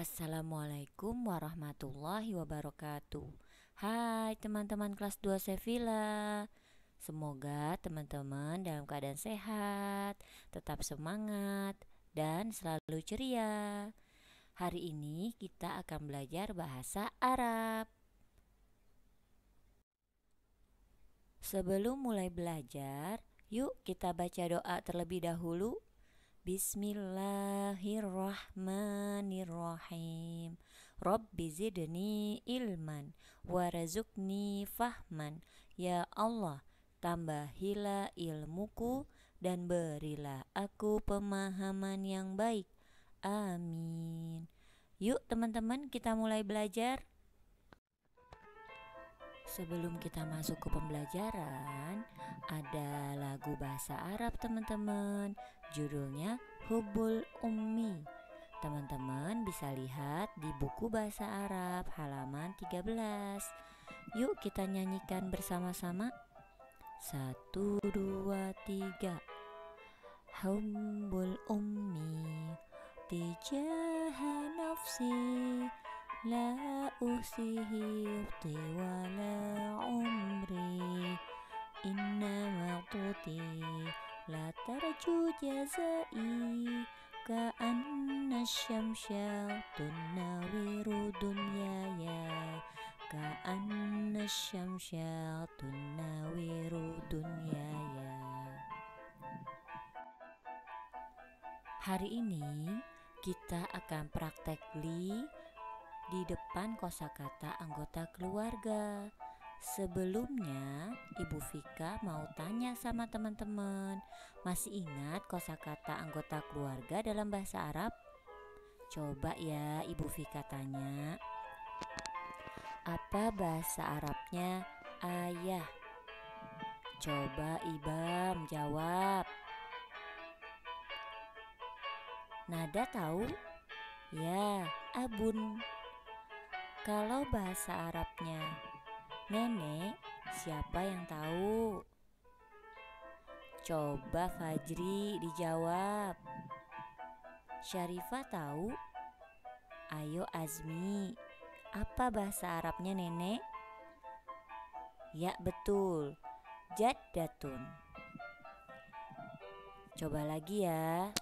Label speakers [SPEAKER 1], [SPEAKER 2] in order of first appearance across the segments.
[SPEAKER 1] Assalamualaikum warahmatullahi wabarakatuh. Hai teman-teman kelas 2 Sevilla. Semoga teman-teman dalam keadaan sehat, tetap semangat, dan selalu ceria. Hari ini kita akan belajar bahasa Arab. Sebelum mulai belajar, yuk kita baca doa terlebih dahulu. Bismillahirrahmanirrahim. Rabbi zidni ilman warazukni fahman. Ya Allah, tambahilah ilmuku dan berilah aku pemahaman yang baik. Amin. Yuk teman-teman, kita mulai belajar. Sebelum kita masuk ke pembelajaran, ada lagu bahasa Arab teman-teman. Judulnya Hubbul Ummi. Teman-teman bisa lihat di buku bahasa Arab halaman 13. Yuk kita nyanyikan bersama-sama. 1, 2, 3. Hubbul Ummi tijaha nafsi la usihi tiwala umri innama tuti la tarju jazai ka'anna syamsya tunnawiru dunyaya ka'anna syamsya tunnawiru dunyaya. Hari ini kita akan praktek di depan kosakata anggota keluarga. Sebelumnya, Ibu Vika mau tanya sama teman-teman, masih ingat kosakata anggota keluarga dalam bahasa Arab? Coba ya Ibu Vika tanya. Apa bahasa Arabnya ayah? Coba Ibam jawab. Nada tahu? Ya, abun. Kalau bahasa Arabnya nenek, siapa yang tahu? Coba Fajri dijawab. Syarifah tahu? Ayo Azmi, apa bahasa Arabnya nenek? Ya betul, jaddatun. Coba lagi ya.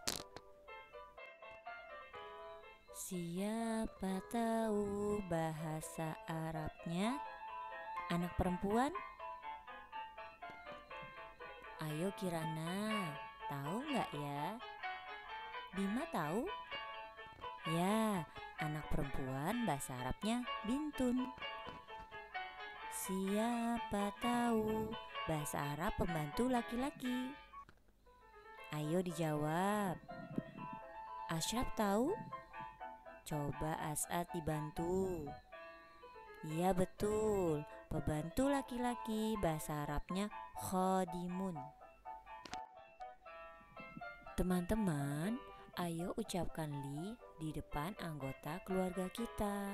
[SPEAKER 1] Siapa tahu bahasa Arabnya anak perempuan? Ayo Kirana, tahu nggak ya? Bima tahu? Ya, anak perempuan bahasa Arabnya bintun. Siapa tahu bahasa Arab pembantu laki-laki? Ayo dijawab. Ashraf tahu? Coba As'ad dibantu. Iya betul, pembantu laki-laki bahasa Arabnya khadimun. Teman-teman, ayo ucapkan li di depan anggota keluarga kita.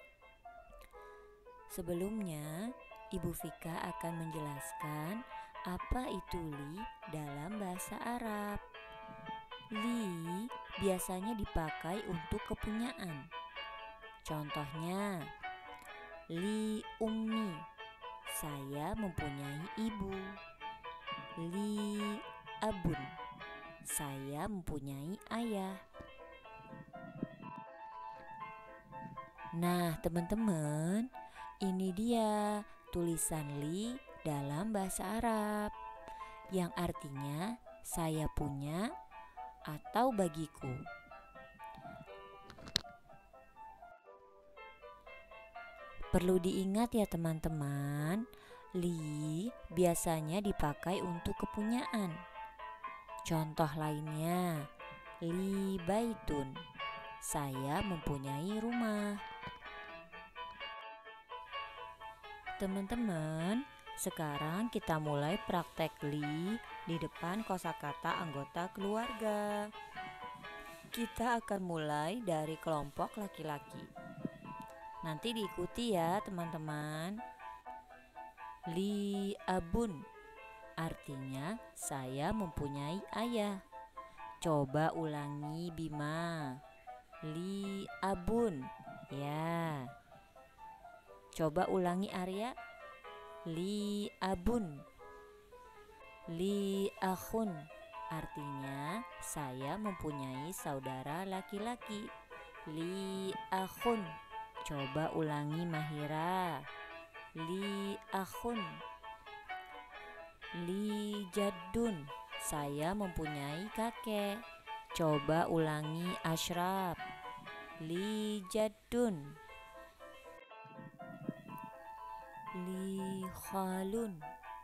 [SPEAKER 1] Sebelumnya, Ibu Vika akan menjelaskan apa itu li dalam bahasa Arab. Li biasanya dipakai untuk kepunyaan. Contohnya, li ummi, saya mempunyai ibu. Li abun, saya mempunyai ayah. Nah, teman-teman, ini dia tulisan li dalam bahasa Arab yang artinya saya punya atau bagiku. Perlu diingat ya teman-teman, li biasanya dipakai untuk kepunyaan. Contoh lainnya, li baitun, saya mempunyai rumah. Teman-teman, sekarang kita mulai praktek li di depan kosakata anggota keluarga. Kita akan mulai dari kelompok laki-laki. Nanti diikuti ya teman-teman. Li abun, artinya saya mempunyai ayah. Coba ulangi Bima. Li abun. Ya. Coba ulangi Arya. Li abun. Li akhun. Artinya saya mempunyai saudara laki-laki. Li akhun. Coba ulangi Mahira. Li akhun. Li jaddun. Saya mempunyai kakek. Coba ulangi Ashraf. Li jaddun. Li khalun.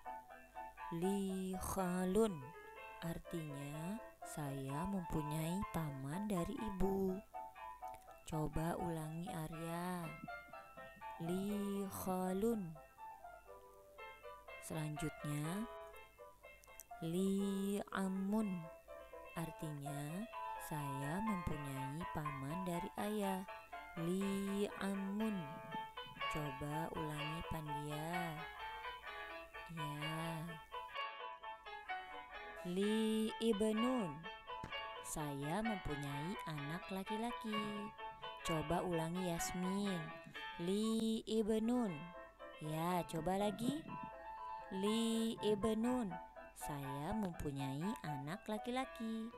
[SPEAKER 1] Li khalun. Artinya saya mempunyai paman dari ibu. Coba ulangi Arya. Li khalun. Selanjutnya li amun. Artinya saya mempunyai paman dari ayah. Li amun. Coba ulangi Pandia. Ya. Li ibnun. Saya mempunyai anak laki-laki. Coba ulangi Yasmin. Li ibnun. Ya, coba lagi. Li ibnun. Saya mempunyai anak laki-laki.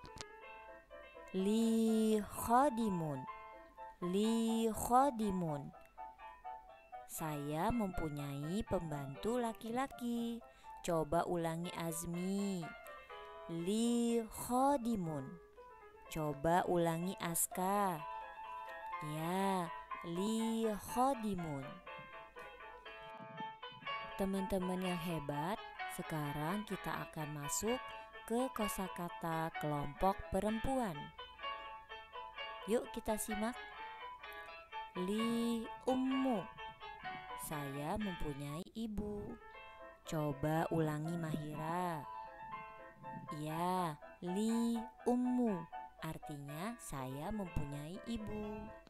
[SPEAKER 1] Li khadimun. Li khadimun. Saya mempunyai pembantu laki-laki. Coba ulangi Azmi. Li khadimun. Coba ulangi Aska. Ya, li khadimun. Teman-teman yang hebat, sekarang kita akan masuk ke kosakata kelompok perempuan. Yuk kita simak. Li ummu. Saya mempunyai ibu. Coba ulangi Mahira. Ya, li ummu. Artinya saya mempunyai ibu.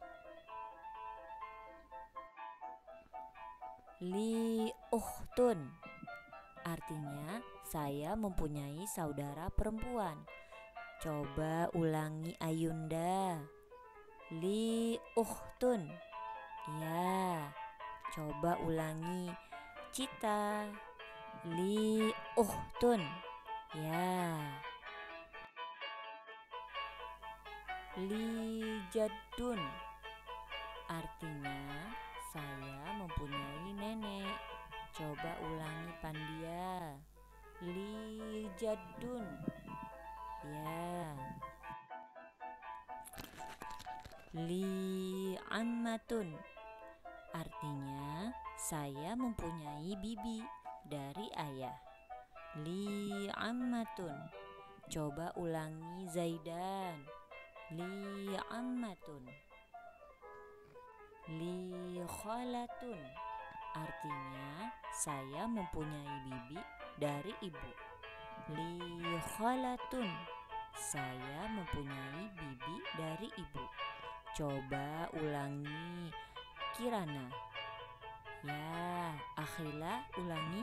[SPEAKER 1] Li ukhtun. Artinya saya mempunyai saudara perempuan. Coba ulangi Ayunda. Li ukhtun. Ya. Coba ulangi Cita. Li ukhtun. Ya. Li jaddun. Artinya saya mempunyai nenek. Coba ulangi Pandia. Li jaddun. Ya. Li ammatun. Artinya saya mempunyai bibi dari ayah. Li ammatun. Coba ulangi Zaidan. Li ammatun. Li khalatun. Artinya saya mempunyai bibi dari ibu. Li khalatun. Saya mempunyai bibi dari ibu. Coba ulangi Kirana. Ya, Akhila ulangi.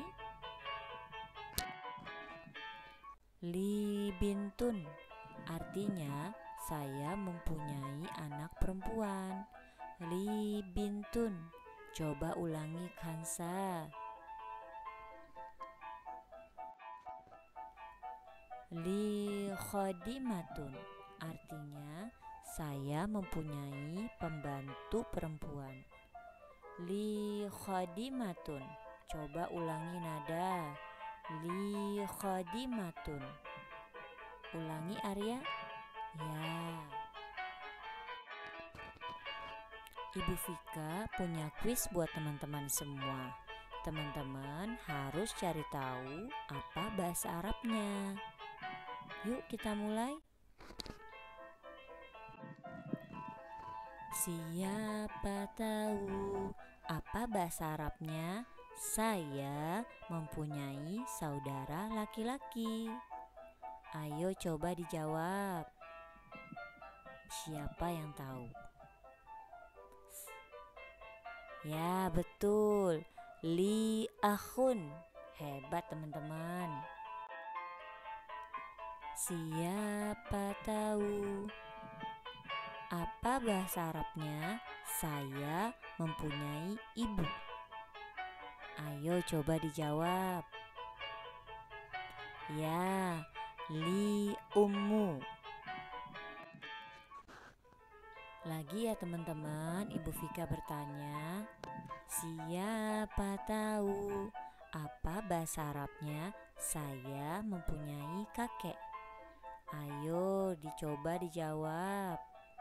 [SPEAKER 1] Li bintun. Artinya saya mempunyai anak perempuan. Li bintun. Coba ulangi Kansa. Li khadimatun. Artinya saya mempunyai pembantu perempuan. Li khadimatun. Coba ulangi Nada. Li khadimatun. Ulangi Arya. Ya. Ibu Vika punya kuis buat teman-teman semua. Teman-teman harus cari tahu apa bahasa Arabnya. Yuk kita mulai. Siapa tahu apa bahasa Arabnya? Saya mempunyai saudara laki-laki. Ayo coba dijawab. Siapa yang tahu? Ya, betul. Li akhun. Hebat teman-teman. Siapa tahu Apa bahasa Arabnya saya mempunyai ibu? Ayo coba dijawab. Ya, li ummu. Lagi ya teman-teman, Ibu Vika bertanya, siapa tahu apa bahasa Arabnya saya mempunyai kakek? Ayo dicoba dijawab.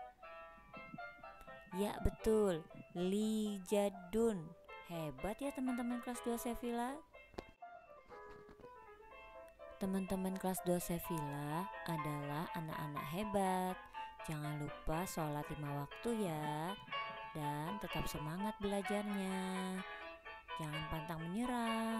[SPEAKER 1] Ya betul, li jadun. Hebat ya teman-teman kelas 2 Sevilla. Teman-teman kelas 2 Sevilla adalah anak-anak hebat. Jangan lupa sholat 5 waktu ya. Dan tetap semangat belajarnya. Jangan pantang menyerah.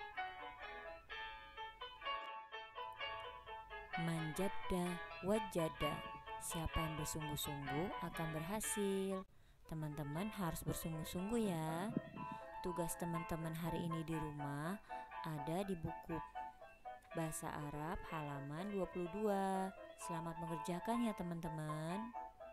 [SPEAKER 1] Manjada wajada. Siapa yang bersungguh-sungguh akan berhasil. Teman-teman harus bersungguh-sungguh ya. Tugas teman-teman hari ini di rumah ada di buku Bahasa Arab halaman 22. Selamat mengerjakan ya teman-teman.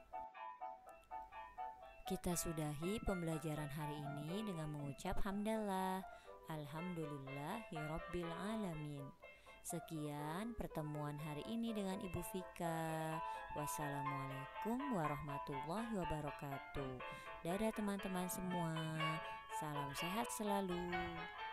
[SPEAKER 1] Kita sudahi pembelajaran hari ini dengan mengucap hamdalah. Alhamdulillahirabbil alamin. Sekian pertemuan hari ini dengan Ibu Vika. Wassalamualaikum warahmatullahi wabarakatuh. Dadah teman-teman semua. Salam sehat selalu.